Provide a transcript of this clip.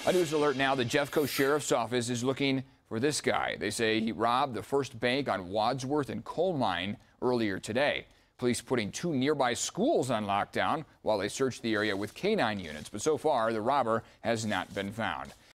A news alert now. The Jeffco Sheriff's Office is looking for this guy. They say he robbed the first bank on Wadsworth and Coal Mine earlier today. Police putting 2 nearby schools on lockdown while they search the area with K-9 units. But so far, the robber has not been found.